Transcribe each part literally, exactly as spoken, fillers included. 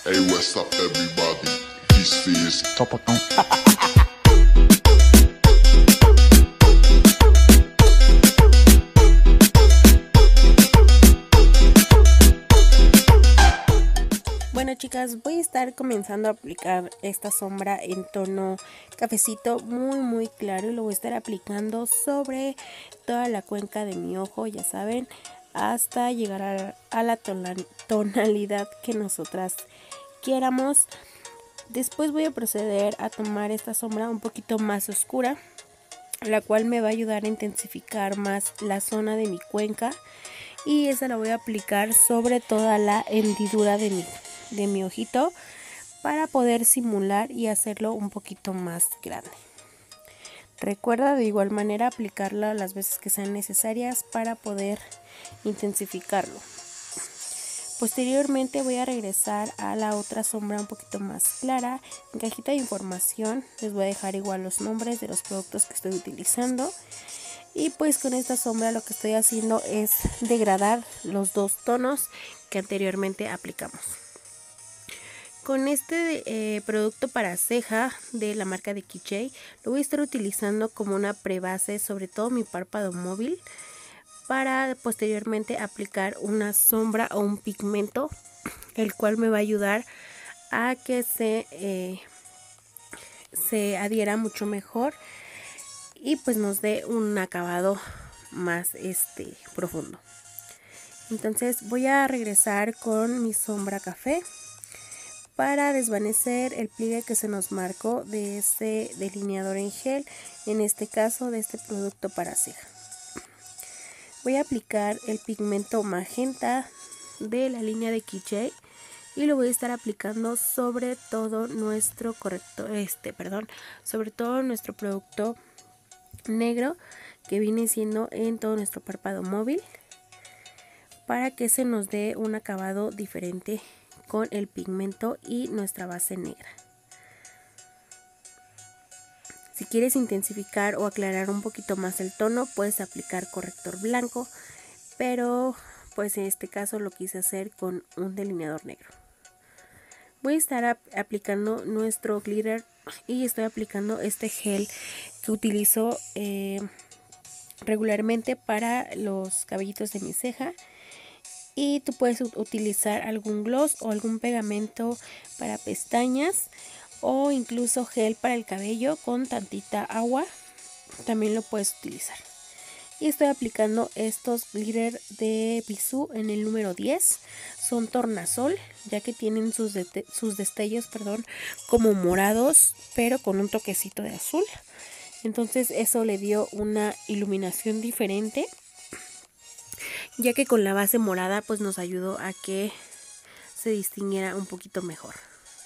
Hey, what's up, everybody? This is Sopotón. Bueno, chicas, voy a estar comenzando a aplicar esta sombra en tono cafecito muy muy claro y lo voy a estar aplicando sobre toda la cuenca de mi ojo, ya saben, hasta llegar a, a la tonalidad que nosotras quieramos. Después voy a proceder a tomar esta sombra un poquito más oscura, la cual me va a ayudar a intensificar más la zona de mi cuenca, y esa la voy a aplicar sobre toda la hendidura de mi, de mi ojito para poder simular y hacerlo un poquito más grande. Recuerda de igual manera aplicarla las veces que sean necesarias para poder intensificarlo. Posteriormente voy a regresar a la otra sombra un poquito más clara. En cajita de información les voy a dejar igual los nombres de los productos que estoy utilizando. Y pues con esta sombra lo que estoy haciendo es degradar los dos tonos que anteriormente aplicamos. Con este eh, producto para ceja de la marca de Keyshade lo voy a estar utilizando como una prebase sobre todo mi párpado móvil, para posteriormente aplicar una sombra o un pigmento, el cual me va a ayudar a que se, eh, se adhiera mucho mejor y pues nos dé un acabado más este, profundo. Entonces voy a regresar con mi sombra café para desvanecer el pliegue que se nos marcó de este delineador en gel, en este caso de este producto para ceja. Voy a aplicar el pigmento magenta de la línea de Keyshade y lo voy a estar aplicando sobre todo nuestro corrector, este, perdón, sobre todo nuestro producto negro que viene siendo en todo nuestro párpado móvil, para que se nos dé un acabado diferente con el pigmento y nuestra base negra. Si quieres intensificar o aclarar un poquito más el tono, puedes aplicar corrector blanco, pero pues en este caso lo quise hacer con un delineador negro. Voy a estar ap aplicando nuestro glitter y estoy aplicando este gel que utilizo eh, regularmente para los cabellitos de mi ceja. Y tú puedes utilizar algún gloss o algún pegamento para pestañas, o incluso gel para el cabello con tantita agua, también lo puedes utilizar. Y estoy aplicando estos glitter de Bisú en el número diez, son tornasol, ya que tienen sus, de sus destellos perdón, como morados, pero con un toquecito de azul. Entonces eso le dio una iluminación diferente, ya que con la base morada pues nos ayudó a que se distinguiera un poquito mejor.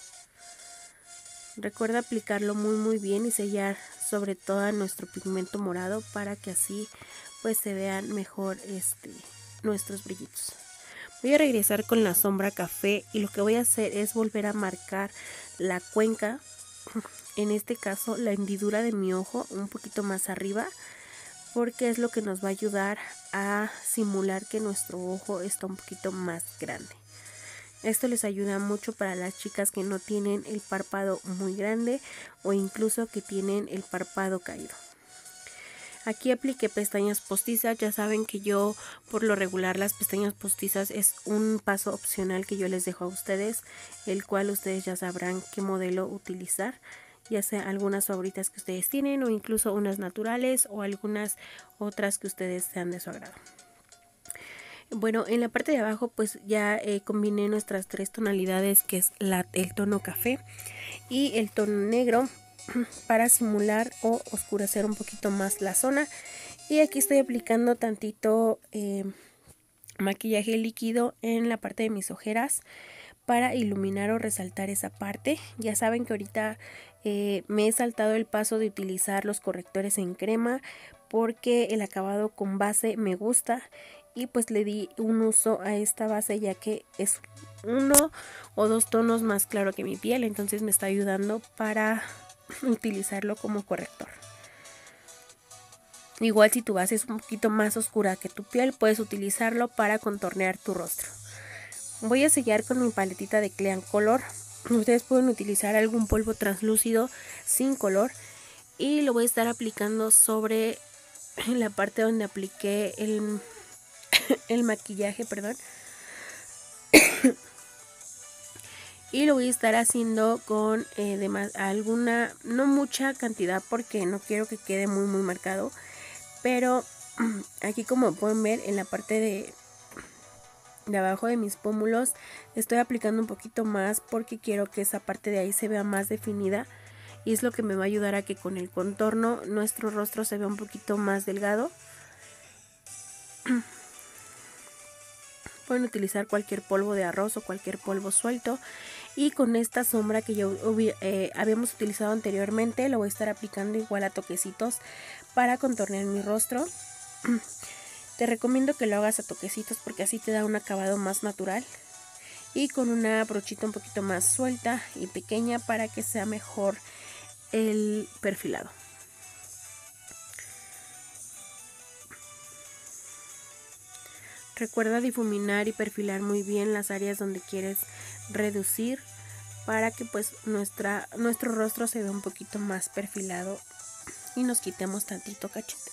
Recuerda aplicarlo muy muy bien y sellar sobre todo nuestro pigmento morado para que así pues se vean mejor este, nuestros brillitos. Voy a regresar con la sombra café y lo que voy a hacer es volver a marcar la cuenca, en este caso la hendidura de mi ojo un poquito más arriba, porque es lo que nos va a ayudar a simular que nuestro ojo está un poquito más grande. Esto les ayuda mucho para las chicas que no tienen el párpado muy grande o incluso que tienen el párpado caído. Aquí apliqué pestañas postizas. Ya saben que yo por lo regular las pestañas postizas es un paso opcional que yo les dejo a ustedes, el cual ustedes ya sabrán qué modelo utilizar, ya sea algunas favoritas que ustedes tienen o incluso unas naturales o algunas otras que ustedes sean de su agrado. Bueno, en la parte de abajo pues ya eh, combiné nuestras tres tonalidades, que es la, el tono café y el tono negro, para simular o oscurecer un poquito más la zona. Y aquí estoy aplicando tantito eh, maquillaje líquido en la parte de mis ojeras para iluminar o resaltar esa parte. Ya saben que ahorita eh, me he saltado el paso de utilizar los correctores en crema porque el acabado con base me gusta, y pues le di un uso a esta base ya que es uno o dos tonos más claro que mi piel, entonces me está ayudando para utilizarlo como corrector. Igual si tu base es un poquito más oscura que tu piel, puedes utilizarlo para contornear tu rostro. Voy a sellar con mi paletita de Clean Color. Ustedes pueden utilizar algún polvo translúcido sin color. Y lo voy a estar aplicando sobre la parte donde apliqué el, el maquillaje, perdón. Y lo voy a estar haciendo con eh, de más, alguna, no mucha cantidad porque no quiero que quede muy muy marcado. Pero aquí, como pueden ver, en la parte de, de abajo de mis pómulos estoy aplicando un poquito más porque quiero que esa parte de ahí se vea más definida. Y es lo que me va a ayudar a que con el contorno nuestro rostro se vea un poquito más delgado. Pueden utilizar cualquier polvo de arroz o cualquier polvo suelto. Y con esta sombra que yo eh, habíamos utilizado anteriormente, lo voy a estar aplicando igual a toquecitos para contornear mi rostro. Te recomiendo que lo hagas a toquecitos porque así te da un acabado más natural. Y con una brochita un poquito más suelta y pequeña para que sea mejor el perfilado. Recuerda difuminar y perfilar muy bien las áreas donde quieres reducir para que pues nuestra, nuestro rostro se vea un poquito más perfilado y nos quitemos tantito cachete.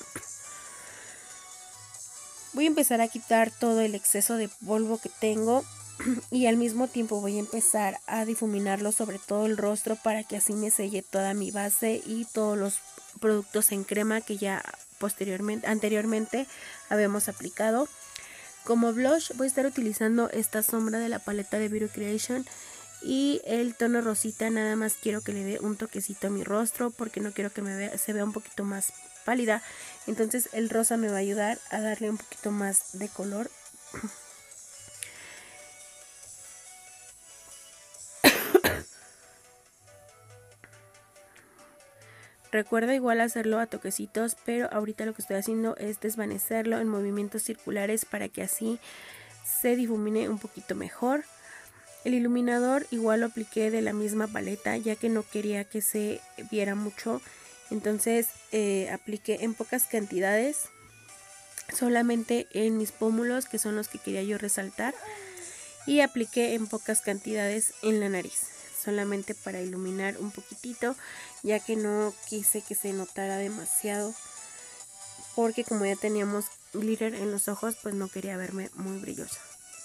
Voy a empezar a quitar todo el exceso de polvo que tengo y al mismo tiempo voy a empezar a difuminarlo sobre todo el rostro para que así me selle toda mi base y todos los productos en crema que ya posteriormente, anteriormente habíamos aplicado. Como blush voy a estar utilizando esta sombra de la paleta de Beauty Creation y el tono rosita. Nada más quiero que le dé un toquecito a mi rostro porque no quiero que me vea, se vea un poquito más pálida. Entonces el rosa me va a ayudar a darle un poquito más de color. Recuerda igual hacerlo a toquecitos, pero ahorita lo que estoy haciendo es desvanecerlo en movimientos circulares para que así se difumine un poquito mejor. El iluminador igual lo apliqué de la misma paleta ya que no quería que se viera mucho. Entonces eh, apliqué en pocas cantidades, solamente en mis pómulos, que son los que quería yo resaltar. Y apliqué en pocas cantidades en la nariz, solamente para iluminar un poquitito, ya que no quise que se notara demasiado, porque como ya teníamos glitter en los ojos, pues no quería verme muy brillosa.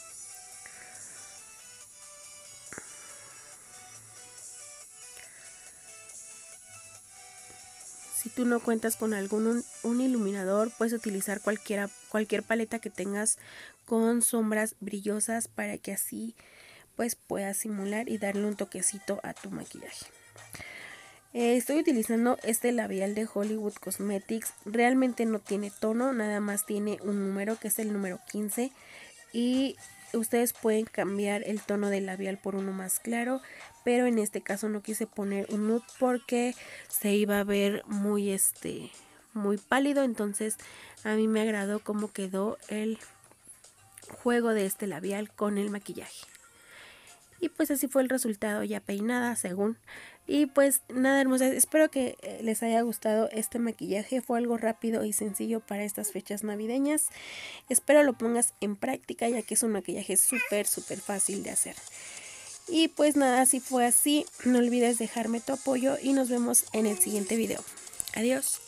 Si tú no cuentas con algún un, un iluminador, puedes utilizar cualquiera, cualquier paleta que tengas con sombras brillosas para que así pues puedas simular y darle un toquecito a tu maquillaje. Eh, estoy utilizando este labial de Hollywood Cosmetics. Realmente no tiene tono, nada más tiene un número que es el número quince. Y ustedes pueden cambiar el tono del labial por uno más claro, pero en este caso no quise poner un nude porque se iba a ver muy este muy pálido. Entonces a mí me agradó cómo quedó el juego de este labial con el maquillaje. Y pues así fue el resultado, ya peinada según. Y pues nada, hermosas, espero que les haya gustado este maquillaje. Fue algo rápido y sencillo para estas fechas navideñas. Espero lo pongas en práctica, ya que es un maquillaje súper súper fácil de hacer. Y pues nada, si fue así, no olvides dejarme tu apoyo y nos vemos en el siguiente video. Adiós.